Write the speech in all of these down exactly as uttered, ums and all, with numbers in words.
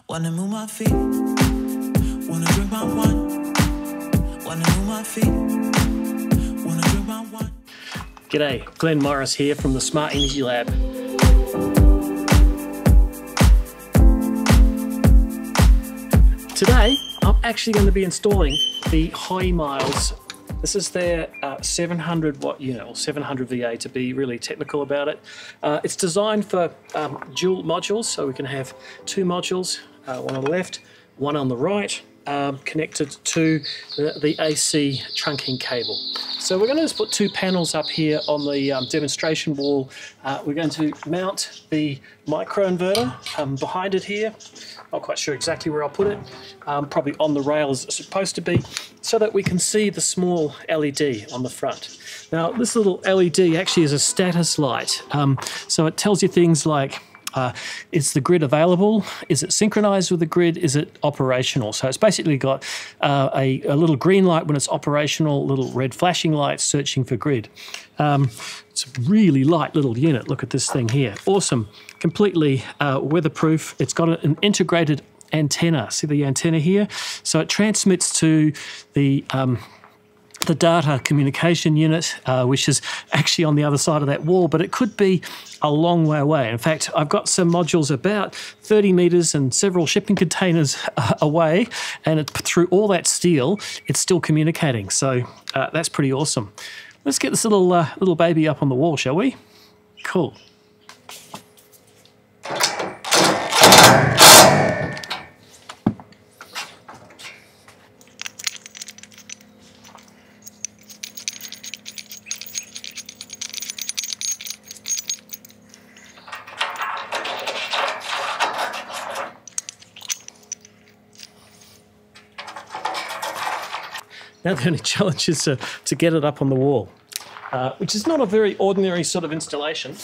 Wanna move my feet, wanna drink my wine. Wanna move my feet, wanna drink my wine. G'day, Glenn Morris here from the Smart Energy Lab. Today, I'm actually going to be installing the Hoymiles. This is their uh, seven hundred watt unit, or seven hundred V A to be really technical about it. Uh, it's designed for um, dual modules, so we can have two modules, uh, one on the left, one on the right, um, connected to the, the A C trunking cable. So we're going to just put two panels up here on the um, demonstration wall. Uh, we're going to mount the microinverter um, behind it here. Not quite sure exactly where I'll put it, um, probably on the rail as it's supposed to be, so that we can see the small L E D on the front. Now this little L E D actually is a status light, um, so it tells you things like Uh, is the grid available? Is it synchronized with the grid? Is it operational? So it's basically got uh, a, a little green light when it's operational, little red flashing lights searching for grid. Um, it's a really light little unit. Look at this thing here. Awesome. Completely uh, weatherproof. It's got an integrated antenna. See the antenna here? So it transmits to the um, the data communication unit, uh, which is actually on the other side of that wall, but it could be a long way away. In fact, I've got some modules about thirty meters and several shipping containers uh, away, and it, through all that steel, it's still communicating. So uh, that's pretty awesome. Let's get this little, uh, little baby up on the wall, shall we? Cool. Now the only challenge is to, to get it up on the wall, uh, which is not a very ordinary sort of installation.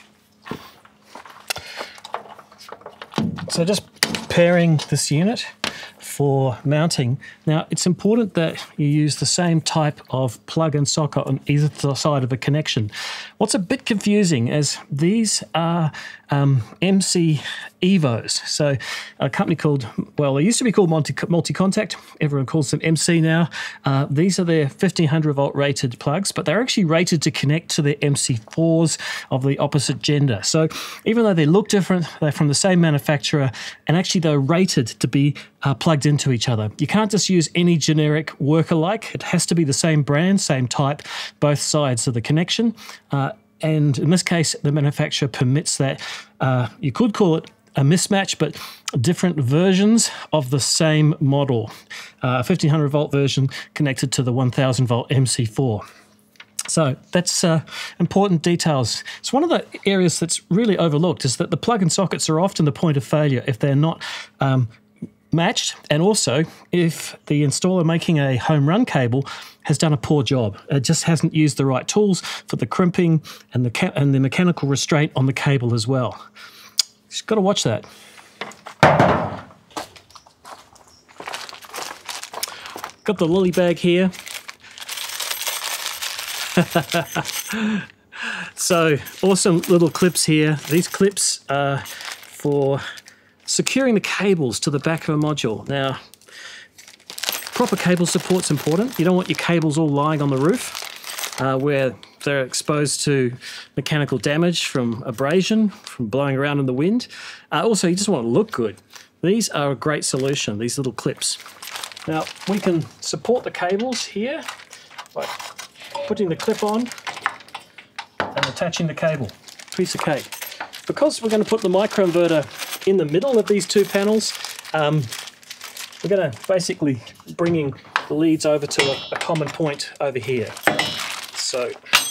So just preparing this unit for mounting. Now it's important that you use the same type of plug and socket on either side of a connection. What's a bit confusing is these are um, M C Evos. So a company called, well, they used to be called Multi, Multi-Contact. Everyone calls them M C now. Uh, these are their fifteen hundred volt rated plugs, but they're actually rated to connect to the M C fours of the opposite gender. So even though they look different, they're from the same manufacturer, and actually they're rated to be uh, plugged into each other. You can't just use any generic work-alike. It has to be the same brand, same type, both sides of the connection. Uh, and in this case, the manufacturer permits that. Uh, you could call it a mismatch, but different versions of the same model. Uh, fifteen hundred volt version connected to the one thousand volt M C four. So that's uh, important details. It's one of the areas that's really overlooked, is that the plug and sockets are often the point of failure if they're not um, matched, and also if the installer making a home run cable has done a poor job. It just hasn't used the right tools for the crimping and the, ca and the mechanical restraint on the cable as well. Just got to watch that. Got the lily bag here. So awesome little clips here. These clips are for securing the cables to the back of a module. Now, proper cable support's important. You don't want your cables all lying on the roof uh, where they're exposed to mechanical damage from abrasion, from blowing around in the wind. Uh, also, you just want to look good. These are a great solution, these little clips. Now, we can support the cables here by putting the clip on and attaching the cable. Piece of cake. Because we're going to put the microinverter in the middle of these two panels, um, we're going to basically bringing the leads over to a, a common point over here. So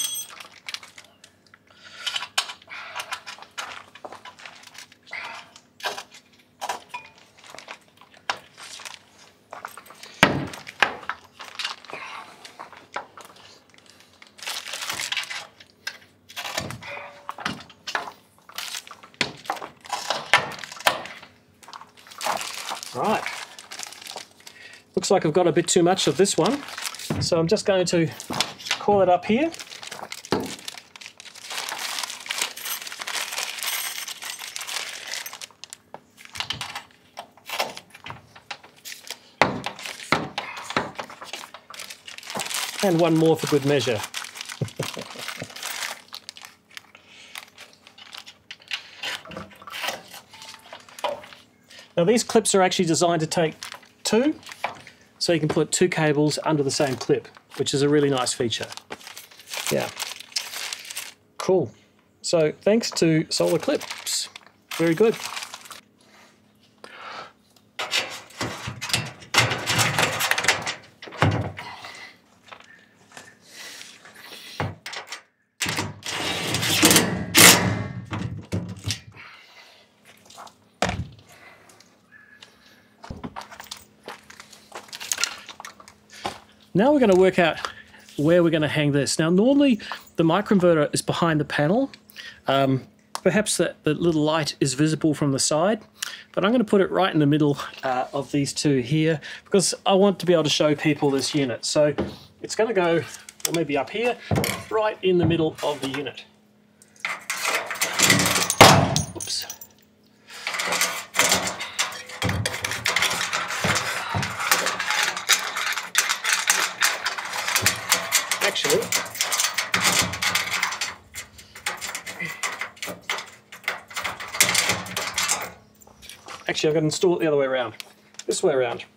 right, looks like I've got a bit too much of this one, so I'm just going to coil it up here. And one more for good measure. Now these clips are actually designed to take two, so you can put two cables under the same clip, which is a really nice feature. Yeah, cool. So thanks to Solar Clips, very good. Now we're going to work out where we're going to hang this. Now normally the microinverter is behind the panel. Um, perhaps the, the little light is visible from the side, but I'm going to put it right in the middle uh, of these two here because I want to be able to show people this unit. So it's going to go, or maybe up here, right in the middle of the unit. Oops. Actually, actually, I've got to install it the other way around. This way around.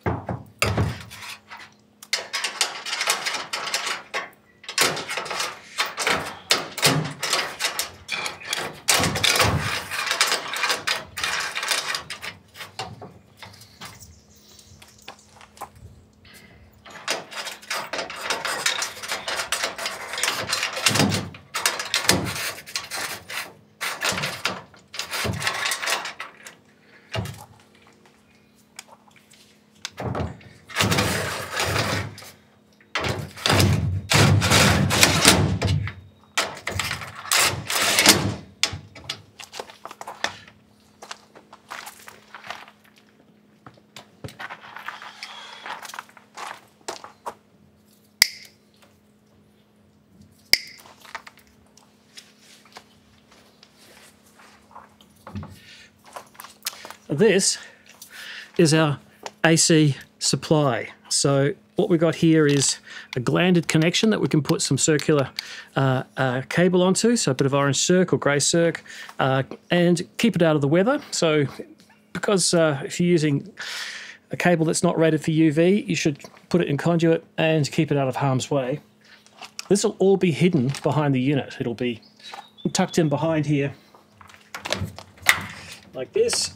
This is our A C supply. So what we've got here is a glanded connection that we can put some circular uh, uh, cable onto, so a bit of orange circ or grey circ, uh, and keep it out of the weather. So because uh, if you're using a cable that's not rated for U V, you should put it in conduit and keep it out of harm's way. This will all be hidden behind the unit. It'll be tucked in behind here like this.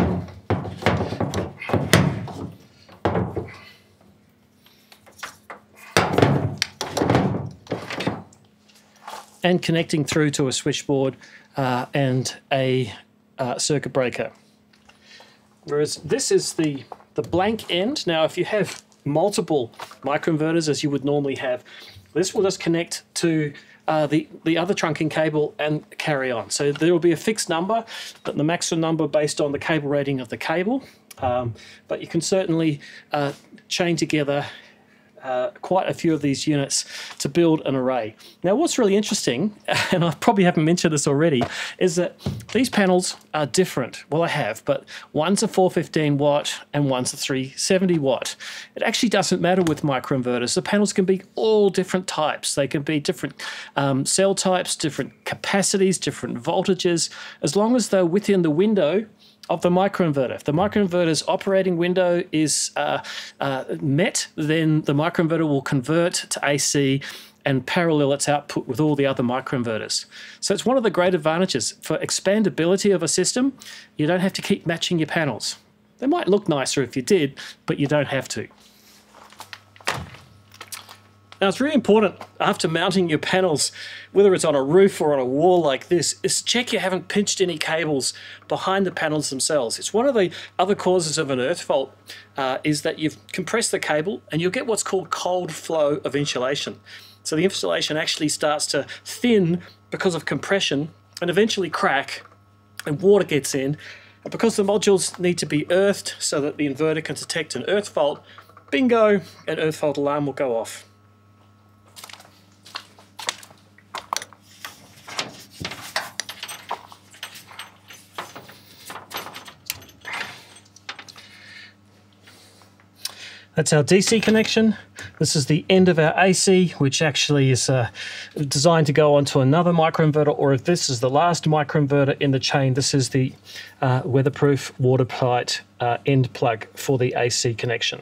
And connecting through to a switchboard uh, and a uh, circuit breaker. Whereas this is the, the blank end. Now, if you have multiple microinverters, as you would normally have, this will just connect to uh, the, the other trunking cable and carry on. So there will be a fixed number, but the maximum number based on the cable rating of the cable. Um, but you can certainly uh, chain together Uh, quite a few of these units to build an array. Now what's really interesting, and I probably haven't mentioned this already, is that these panels are different. Well, I have, but one's a four fifteen watt and one's a three seventy watt. It actually doesn't matter with microinverters. The panels can be all different types. They can be different um, cell types, different capacities, different voltages, as long as they're within the window of the microinverter. If the microinverter's operating window is uh, uh, met, then the microinverter will convert to A C and parallel its output with all the other microinverters. So it's one of the great advantages. For expandability of a system, you don't have to keep matching your panels. They might look nicer if you did, but you don't have to. Now, it's really important after mounting your panels, whether it's on a roof or on a wall like this, is to check you haven't pinched any cables behind the panels themselves. It's one of the other causes of an earth fault uh, is that you've compressed the cable and you'll get what's called cold flow of insulation. So the insulation actually starts to thin because of compression and eventually crack, and water gets in. And because the modules need to be earthed so that the inverter can detect an earth fault, bingo, an earth fault alarm will go off. That's our D C connection. This is the end of our A C, which actually is uh, designed to go onto another microinverter, or if this is the last microinverter in the chain, this is the uh, weatherproof, watertight uh, end plug for the A C connection.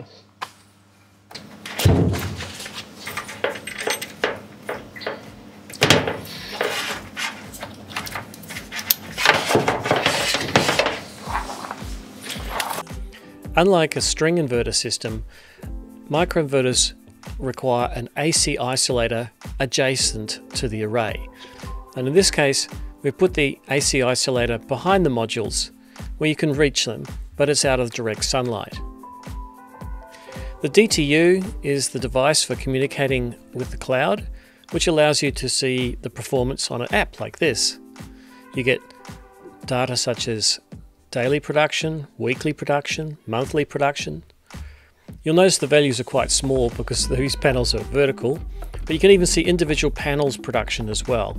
Unlike a string inverter system, microinverters require an A C isolator adjacent to the array. And in this case, we've put the A C isolator behind the modules where you can reach them, but it's out of direct sunlight. The D T U is the device for communicating with the cloud, which allows you to see the performance on an app like this. You get data such as daily production, weekly production, monthly production. You'll notice the values are quite small because these panels are vertical, but you can even see individual panels production as well.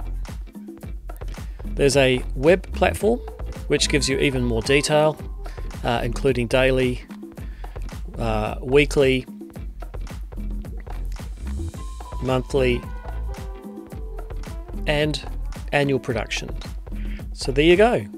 There's a web platform which gives you even more detail, uh, including daily, uh, weekly, monthly, and annual production. So there you go.